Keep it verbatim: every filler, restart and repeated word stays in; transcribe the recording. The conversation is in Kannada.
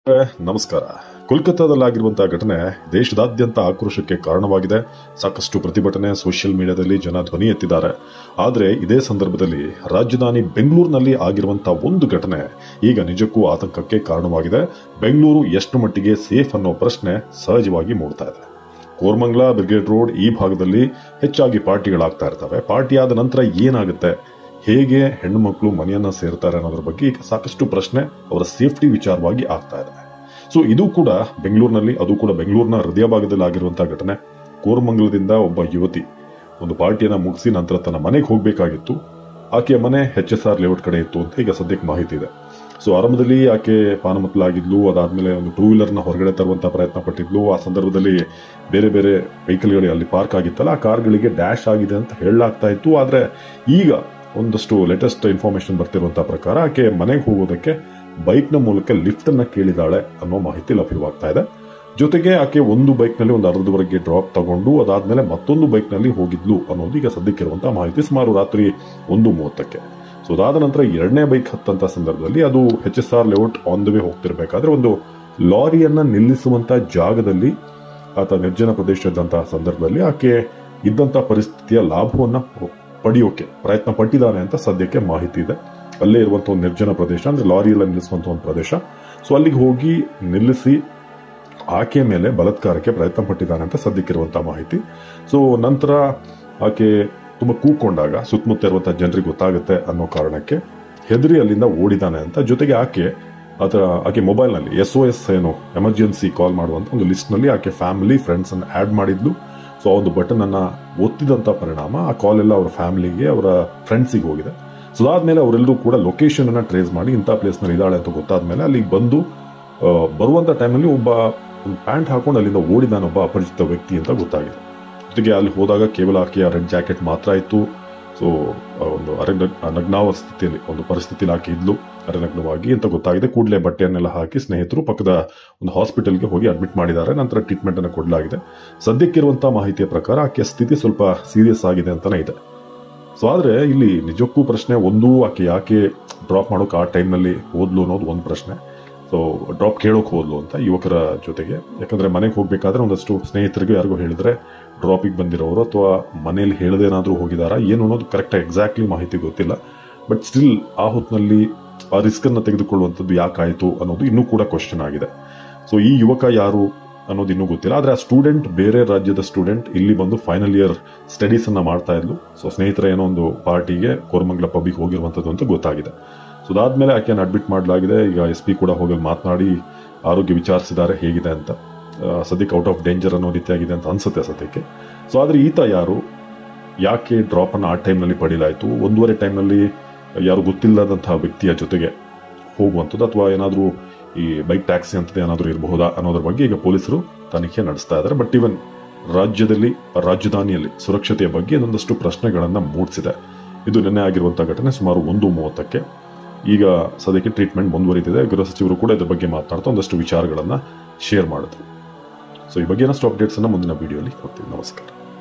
ನಮಸ್ಕಾರ. ಕೋಲ್ಕತ್ತಾದಲ್ಲಾಗಿರುವಂತಹ ಘಟನೆ ದೇಶದಾದ್ಯಂತ ಆಕ್ರೋಶಕ್ಕೆ ಕಾರಣವಾಗಿದೆ. ಸಾಕಷ್ಟು ಪ್ರತಿಭಟನೆ, ಸೋಷಿಯಲ್ ಮೀಡಿಯಾದಲ್ಲಿ ಜನ ಧ್ವನಿ ಎತ್ತಿದ್ದಾರೆ. ಆದರೆ ಇದೇ ಸಂದರ್ಭದಲ್ಲಿ ರಾಜಧಾನಿ ಬೆಂಗಳೂರಿನಲ್ಲಿ ಆಗಿರುವಂತಹ ಒಂದು ಘಟನೆ ಈಗ ನಿಜಕ್ಕೂ ಆತಂಕಕ್ಕೆ ಕಾರಣವಾಗಿದೆ. ಬೆಂಗಳೂರು ಎಷ್ಟು ಮಟ್ಟಿಗೆ ಸೇಫ್ ಅನ್ನೋ ಪ್ರಶ್ನೆ ಸಹಜವಾಗಿ ಮೂಡ್ತಾ ಇದೆ. ಕೋರಮಂಗಲ, ಬ್ರಿಗೇಡ್ ರೋಡ್ ಈ ಭಾಗದಲ್ಲಿ ಹೆಚ್ಚಾಗಿ ಪಾರ್ಟಿಗಳಾಗ್ತಾ ಇರ್ತವೆ. ಪಾರ್ಟಿ ಆದ ನಂತರ ಏನಾಗುತ್ತೆ, ಹೇಗೆ ಹೆಣ್ಣು ಮಕ್ಕಳು ಮನೆಯನ್ನ ಸೇರ್ತಾರೆ ಅನ್ನೋದ್ರ ಬಗ್ಗೆ ಈಗ ಸಾಕಷ್ಟು ಪ್ರಶ್ನೆ ಅವರ ಸೇಫ್ಟಿ ವಿಚಾರವಾಗಿ ಆಗ್ತಾ ಇದೆ. ಸೊ ಇದು ಕೂಡ ಬೆಂಗಳೂರಿನಲ್ಲಿ, ಅದು ಕೂಡ ಬೆಂಗಳೂರಿನ ಹೃದಯ ಭಾಗದಲ್ಲಿ ಆಗಿರುವಂತಹ ಘಟನೆ. ಕೋರಮಂಗಲದಿಂದ ಒಬ್ಬ ಯುವತಿ ಒಂದು ಪಾರ್ಟಿಯನ್ನ ಮುಗಿಸಿ ನಂತರ ತನ್ನ ಮನೆಗೆ ಹೋಗಬೇಕಾಗಿತ್ತು. ಆಕೆಯ ಮನೆ ಎಚ್ ಎಸ್ ಆರ್ ಲೇಔಟ್ ಕಡೆ ಇತ್ತು ಅಂತ ಈಗ ಸದ್ಯಕ್ಕೆ ಮಾಹಿತಿ ಇದೆ. ಸೊ ಆರಂಭದಲ್ಲಿ ಆಕೆ ಪಾನಮತ್ತಲಾಗಿದ್ಲು. ಅದಾದ್ಮೇಲೆ ಒಂದು ಟೂ ವೀಲರ್ನ ಹೊರಗಡೆ ತರುವಂತಹ ಪ್ರಯತ್ನ ಪಟ್ಟಿದ್ಲು. ಆ ಸಂದರ್ಭದಲ್ಲಿ ಬೇರೆ ಬೇರೆ ವೆಹಿಕಲ್ಗಳು ಅಲ್ಲಿ ಪಾರ್ಕ್ ಆಗಿತ್ತಲ್ಲ, ಆ ಕಾರ್ಗಳಿಗೆ ಡ್ಯಾಶ್ ಆಗಿದೆ ಅಂತ ಹೇಳಲಾಗ್ತಾ ಇತ್ತು. ಆದ್ರೆ ಈಗ ಒಂದಷ್ಟು ಲೇಟೆಸ್ಟ್ ಇನ್ಫಾರ್ಮೇಶನ್ ಬರ್ತಿರುವಂತಹ ಪ್ರಕಾರ ಆಕೆ ಮನೆಗೆ ಹೋಗೋದಕ್ಕೆ ಬೈಕ್ ನ ಮೂಲಕ ಲಿಫ್ಟ್ ಅನ್ನ ಕೇಳಿದಾಳೆ ಅನ್ನೋ ಮಾಹಿತಿ ಲಭ್ಯವಾಗ್ತಾ ಇದೆ. ಜೊತೆಗೆ ಆಕೆ ಒಂದು ಬೈಕ್ ನಲ್ಲಿ ಒಂದು ಅರ್ಧದವರೆಗೆ ಡ್ರಾಪ್ ತಗೊಂಡು ಅದಾದ್ಮೇಲೆ ಮತ್ತೊಂದು ಬೈಕ್ ನಲ್ಲಿ ಹೋಗಿದ್ಲು ಅನ್ನೋದು ಈಗ ಸದ್ಯಕ್ಕಿರುವಂತಹ ಮಾಹಿತಿ. ಸುಮಾರು ರಾತ್ರಿ ಒಂದು ಮೂವತ್ತಕ್ಕೆ. ಸೊ ಅದಾದ ನಂತರ ಎರಡನೇ ಬೈಕ್ ಹತ್ತಂತ ಸಂದರ್ಭದಲ್ಲಿ ಅದು H S R layout on the way ಹೋಗ್ತಿರ್ಬೇಕಾದ್ರೆ ಒಂದು ಲಾರಿಯನ್ನ ನಿಲ್ಲಿಸುವಂತಹ ಜಾಗದಲ್ಲಿ ಆತ ನಿರ್ಜನ ಪ್ರದೇಶ ಇದ್ದಂತಹ ಸಂದರ್ಭದಲ್ಲಿ ಆಕೆ ಇದ್ದಂತಹ ಪರಿಸ್ಥಿತಿಯ ಲಾಭವನ್ನ ಪಡೆಯೋಕೆ ಪ್ರಯತ್ನ ಪಟ್ಟಿದ್ದಾನೆ ಅಂತ ಸದ್ಯಕ್ಕೆ ಮಾಹಿತಿ ಇದೆ. ಅಲ್ಲೇ ಇರುವಂತಹ ಒಂದು ನಿರ್ಜನ ಪ್ರದೇಶ, ಅಂದ್ರೆ ಲಾರಿ ಎಲ್ಲ ನಿಲ್ಲಿಸುವಂತಹ ಒಂದು ಪ್ರದೇಶ. ಸೊ ಅಲ್ಲಿಗೆ ಹೋಗಿ ನಿಲ್ಲಿಸಿ ಆಕೆ ಮೇಲೆ ಬಲಾತ್ಕಾರಕ್ಕೆ ಪ್ರಯತ್ನ ಪಟ್ಟಿದ್ದಾನೆ ಅಂತ ಸದ್ಯಕ್ಕಿರುವಂತಹ ಮಾಹಿತಿ. ಸೊ ನಂತರ ಆಕೆ ತುಂಬಾ ಕೂಕೊಂಡಾಗ ಸುತ್ತಮುತ್ತ ಇರುವಂತಹ ಜನರಿಗೆ ಗೊತ್ತಾಗುತ್ತೆ ಅನ್ನೋ ಕಾರಣಕ್ಕೆ ಹೆದರಿ ಅಲ್ಲಿಂದ ಓಡಿದಾನೆ ಅಂತ. ಜೊತೆಗೆ ಆಕೆ ಅದರ ಆಕೆ ಮೊಬೈಲ್ ನಲ್ಲಿ ಎಸ್ ಒ ಎಸ್ ಏನು ಎಮರ್ಜೆನ್ಸಿ ಕಾಲ್ ಮಾಡುವಂತ ಒಂದು ಲಿಸ್ಟ್ ನಲ್ಲಿ ಆಕೆ ಫ್ಯಾಮಿಲಿ, ಫ್ರೆಂಡ್ಸ್ ಅನ್ನು ಆಡ್ ಮಾಡಿದ್ಲು. ಸೊ ಆ ಒಂದು ಬಟನ್ ಅನ್ನ ಒತ್ತಿದಂತ ಪರಿಣಾಮ ಆ ಕಾಲ್ ಎಲ್ಲ ಅವರ ಫ್ಯಾಮಿಲಿಗೆ, ಅವರ ಫ್ರೆಂಡ್ಸಿಗೆ ಹೋಗಿದೆ. ಸೊ ಅದಾದ್ಮೇಲೆ ಅವರೆಲ್ಲರೂ ಕೂಡ ಲೊಕೇಶನ್ ಅನ್ನ ಟ್ರೇಸ್ ಮಾಡಿ ಇಂಥ ಪ್ಲೇಸ್ ನಲ್ಲಿ ಇದ್ದಾಳೆ ಅಂತ ಗೊತ್ತಾದ್ಮೇಲೆ ಅಲ್ಲಿಗೆ ಬಂದು ಬರುವಂತ ಟೈಮ್ನಲ್ಲಿ ಒಬ್ಬ ಒಂದು ಪ್ಯಾಂಟ್ ಹಾಕೊಂಡು ಅಲ್ಲಿಂದ ಓಡಿದಾನ ಒಬ್ಬ ಅಪರಿಚಿತ ವ್ಯಕ್ತಿ ಅಂತ ಗೊತ್ತಾಗಿದೆ. ಜೊತೆಗೆ ಅಲ್ಲಿ ಹೋದಾಗ ಕೇವಲ ಆಕೆಯ ರೆಡ್ ಜಾಕೆಟ್ ಮಾತ್ರ ಇತ್ತು. ಸೊ ಒಂದು ಅರೆ ನಗ್ನಾವ ಸ್ಥಿತಿಯಲ್ಲಿ ಒಂದು ಪರಿಸ್ಥಿತಿಯಲ್ಲಿ ಆಕೆ ಇದ್ಲು, ಅರೆನಗ್ನವಾಗಿ ಅಂತ ಗೊತ್ತಾಗಿದೆ. ಕೂಡಲೇ ಬಟ್ಟೆಯನ್ನೆಲ್ಲ ಹಾಕಿ ಸ್ನೇಹಿತರು ಪಕ್ಕದ ಒಂದು ಹಾಸ್ಪಿಟಲ್ಗೆ ಹೋಗಿ ಅಡ್ಮಿಟ್ ಮಾಡಿದ್ದಾರೆ. ನಂತರ ಟ್ರೀಟ್ಮೆಂಟ್ ಅನ್ನು ಕೊಡಲಾಗಿದೆ. ಸದ್ಯಕ್ಕಿರುವಂತಹ ಮಾಹಿತಿಯ ಪ್ರಕಾರ ಆಕೆಯ ಸ್ಥಿತಿ ಸ್ವಲ್ಪ ಸೀರಿಯಸ್ ಆಗಿದೆ ಅಂತಾನೆ ಇದೆ. ಸೊ ಆದ್ರೆ ಇಲ್ಲಿ ನಿಜಕ್ಕೂ ಪ್ರಶ್ನೆ ಒಂದು, ಆಕೆ ಯಾಕೆ ಡ್ರಾಪ್ ಮಾಡೋಕೆ ಆ ಟೈಮ್ನಲ್ಲಿ ಹೋದ್ಲು ಅನ್ನೋದು ಒಂದು ಪ್ರಶ್ನೆ. ಸೊ ಡ್ರಾಪ್ ಕೇಳೋಕೆ ಹೋದ್ಲು ಅಂತ ಯುವಕರ ಜೊತೆಗೆ, ಯಾಕಂದ್ರೆ ಮನೆಗೆ ಹೋಗ್ಬೇಕಾದ್ರೆ ಒಂದಷ್ಟು ಸ್ನೇಹಿತರಿಗೆ ಯಾರಿಗೂ ಹೇಳಿದ್ರೆ ಡ್ರಾಪಿಗೆ ಬಂದಿರೋರು ಅಥವಾ ಮನೇಲಿ ಹೇಳದೇನಾದ್ರೂ ಹೋಗಿದಾರಾ ಏನು ಅನ್ನೋದು ಕರೆಕ್ಟ್ ಎಕ್ಸಾಕ್ಟ್ಲಿ ಮಾಹಿತಿ ಗೊತ್ತಿಲ್ಲ. ಬಟ್ ಸ್ಟಿಲ್ ಆ ಹೊತ್ತಿನಲ್ಲಿ ಆ ರಿಸ್ಕ್ ಅನ್ನ ತೆಗೆದುಕೊಳ್ಳುವಂಥದ್ದು ಯಾಕಾಯ್ತು ಅನ್ನೋದು ಇನ್ನೂ ಕೂಡ ಕ್ವಶನ್ ಆಗಿದೆ. ಸೊ ಈ ಯುವಕ ಯಾರು ಅನ್ನೋದು ಇನ್ನೂ ಗೊತ್ತಿಲ್ಲ. ಆದ್ರೆ ಆ ಸ್ಟೂಡೆಂಟ್ ಬೇರೆ ರಾಜ್ಯದ ಸ್ಟೂಡೆಂಟ್ ಇಲ್ಲಿ ಬಂದು ಫೈನಲ್ ಇಯರ್ ಸ್ಟಡೀಸ್ ಅನ್ನ ಮಾಡ್ತಾ ಇದ್ಲು. ಸೊ ಸ್ನೇಹಿತರ ಏನೋ ಒಂದು ಪಾರ್ಟಿಗೆ ಕೋರಮಂಗಲ ಪಬ್ಬಿಗೆ ಹೋಗಿರುವಂತದ್ದು ಅಂತ ಗೊತ್ತಾಗಿದೆ. ಸೊ ಅದಾದ್ಮೇಲೆ ಆಕೆಯನ್ನು ಅಡ್ಮಿಟ್ ಮಾಡಲಾಗಿದೆ. ಈಗ ಎಸ್ ಪಿ ಕೂಡ ಹೋಗಿ ಮಾತನಾಡಿ ಆರೋಗ್ಯ ವಿಚಾರಿಸಿದ್ದಾರೆ ಹೇಗಿದೆ ಅಂತ. ಸದ್ಯಕ್ಕೆ ಔಟ್ ಆಫ್ ಡೇಂಜರ್ ಅನ್ನೋ ರೀತಿಯಾಗಿದೆ ಅಂತ ಅನ್ಸುತ್ತೆ ಸದ್ಯಕ್ಕೆ. ಸೊ ಆದ್ರೆ ಈತ ಯಾರು, ಯಾಕೆ ಡ್ರಾಪ್ ಅನ್ನ ಆ ಟೈಮ್ನಲ್ಲಿ ಪಡಿಲಾಯ್ತು, ಒಂದೂವರೆ ಟೈಮ್ನಲ್ಲಿ ಯಾರು ಗೊತ್ತಿಲ್ಲದಂತಹ ವ್ಯಕ್ತಿಯ ಜೊತೆಗೆ ಹೋಗುವಂಥದ್ದು ಅಥವಾ ಏನಾದರೂ ಈ ಬೈಕ್ ಟ್ಯಾಕ್ಸಿ ಅಂತದ್ದು ಏನಾದರೂ ಇರಬಹುದಾ ಅನ್ನೋದ್ರ ಬಗ್ಗೆ ಈಗ ಪೊಲೀಸರು ತನಿಖೆ ನಡೆಸ್ತಾ ಇದ್ದಾರೆ. ಬಟ್ ಇವನ್ ರಾಜ್ಯದಲ್ಲಿ, ರಾಜಧಾನಿಯಲ್ಲಿ ಸುರಕ್ಷತೆಯ ಬಗ್ಗೆ ಒಂದಷ್ಟು ಪ್ರಶ್ನೆಗಳನ್ನ ಮೂಡಿಸಿದೆ. ಇದು ನಿನ್ನೆ ಆಗಿರುವಂತಹ ಘಟನೆ ಸುಮಾರು ಒಂದು ಮೂವತ್ತಕ್ಕೆ. ಈಗ ಸದ್ಯಕ್ಕೆ ಟ್ರೀಟ್ಮೆಂಟ್ ಮುಂದುವರಿದಿದೆ. ಗೃಹ ಸಚಿವರು ಕೂಡ ಇದ್ರ ಬಗ್ಗೆ ಮಾತನಾಡ್ತಾ ಒಂದಷ್ಟು ವಿಚಾರಗಳನ್ನ ಶೇರ್ ಮಾಡಿದ್ರು. ಸೊ ಈ ಬಗ್ಗೆ ಏನಷ್ಟು ಅಪ್ಡೇಟ್ಸ್ ಅನ್ನ ಮುಂದಿನ ವಿಡಿಯೋಲಿ ಕೊಡ್ತೀವಿ. ನಮಸ್ಕಾರ.